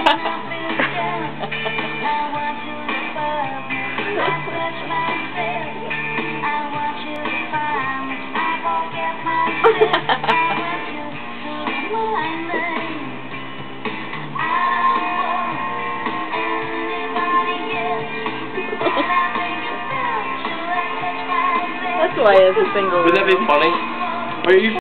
That's why it's a single. Would that be funny? Are you